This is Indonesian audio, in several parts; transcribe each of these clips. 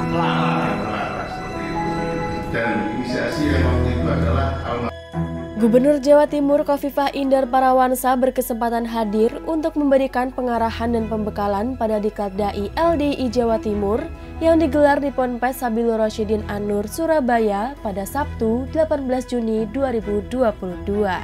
Melarang seperti itu. Dan inisiasi yang waktu itu adalah Gubernur Jawa Timur Khofifah Indar Parawansa berkesempatan hadir untuk memberikan pengarahan dan pembekalan pada Diklat Dai LDI Jawa Timur yang digelar di Ponpes Sabilur Rasyidin An-Nur, Surabaya pada Sabtu 18 Juni 2022.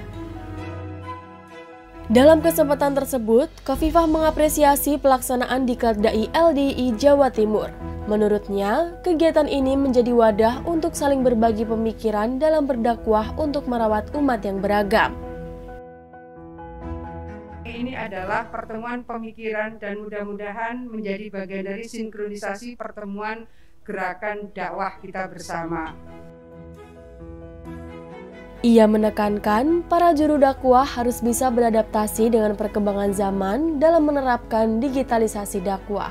Dalam kesempatan tersebut, Khofifah mengapresiasi pelaksanaan Diklat Dai LDI Jawa Timur. Menurutnya, kegiatan ini menjadi wadah untuk saling berbagi pemikiran dalam berdakwah untuk merawat umat yang beragam. Ini adalah pertemuan pemikiran dan mudah-mudahan menjadi bagian dari sinkronisasi pertemuan gerakan dakwah kita bersama. Ia menekankan para juru dakwah harus bisa beradaptasi dengan perkembangan zaman dalam menerapkan digitalisasi dakwah.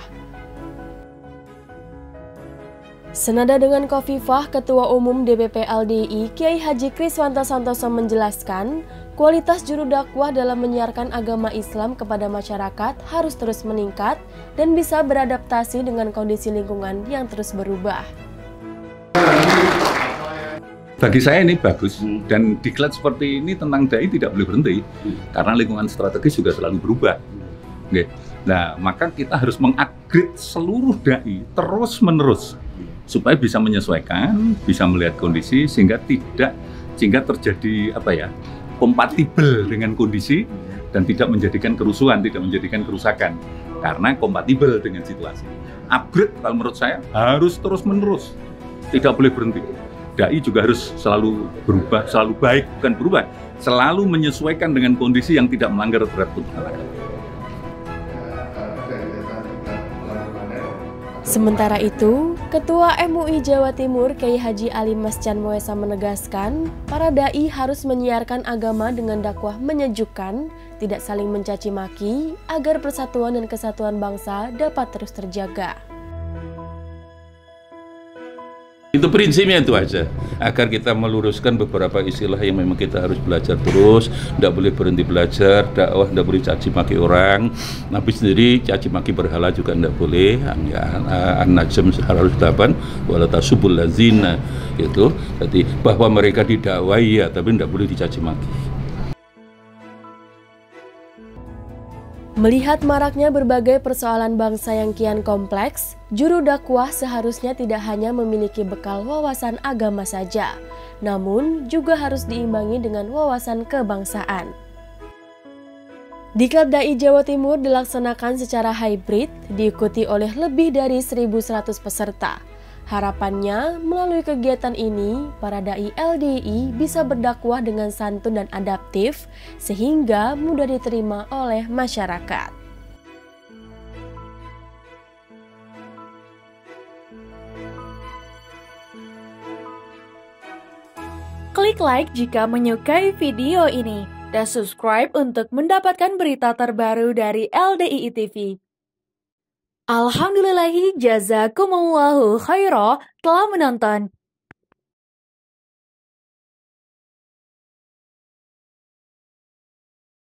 Senada dengan Khofifah, Ketua Umum DPP LDI Kiai Haji Kriswanto Santoso menjelaskan, kualitas juru dakwah dalam menyiarkan agama Islam kepada masyarakat harus terus meningkat dan bisa beradaptasi dengan kondisi lingkungan yang terus berubah. Bagi saya ini bagus, dan diklat seperti ini tentang dai tidak boleh berhenti, karena lingkungan strategis juga selalu berubah. Nah, maka kita harus mengupgrade seluruh dai terus-menerus, supaya bisa menyesuaikan, bisa melihat kondisi sehingga terjadi kompatibel dengan kondisi dan tidak menjadikan kerusuhan, tidak menjadikan kerusakan karena kompatibel dengan situasi. Upgrade kalau menurut saya harus terus-menerus, tidak boleh berhenti. Dai juga harus selalu berubah, selalu baik, bukan berubah, selalu menyesuaikan dengan kondisi yang tidak melanggar terhadap kebenaran. Sementara itu, Ketua MUI Jawa Timur Kiai Haji Ali Mascan Moesa menegaskan, para dai harus menyiarkan agama dengan dakwah menyejukkan, tidak saling mencaci maki, agar persatuan dan kesatuan bangsa dapat terus terjaga. Itu prinsipnya itu aja, agar kita meluruskan beberapa istilah yang memang kita harus belajar terus, tidak boleh berhenti belajar, dakwah tidak boleh caci maki orang, Nabi sendiri caci maki berhala juga tidak boleh, An-Najm harus 8, wala tasubul lazina, itu, jadi bahwa mereka didakwai ya, tapi tidak boleh dicaci maki. Melihat maraknya berbagai persoalan bangsa yang kian kompleks, juru dakwah seharusnya tidak hanya memiliki bekal wawasan agama saja, namun juga harus diimbangi dengan wawasan kebangsaan. Diklat Dai Jawa Timur dilaksanakan secara hybrid, diikuti oleh lebih dari 1.100 peserta. Harapannya, melalui kegiatan ini, para dai LDI bisa berdakwah dengan santun dan adaptif, sehingga mudah diterima oleh masyarakat. Klik like jika menyukai video ini, dan subscribe untuk mendapatkan berita terbaru dari LDII TV. Alhamdulillahi jazakumullahu khairah telah menonton.